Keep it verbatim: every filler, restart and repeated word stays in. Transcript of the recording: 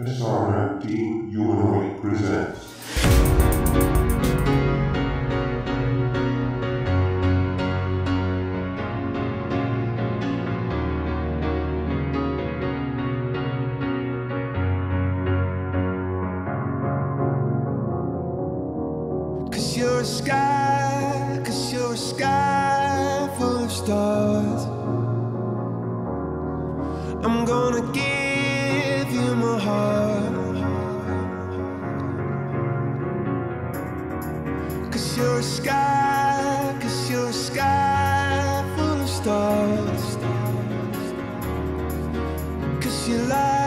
S R M Team Humanoid presents. Cause you're a sky, cause you're a sky full of stars. I'm gonna give you my heart. Cause you're a sky, cause you're a sky full of stars. Cause you lie.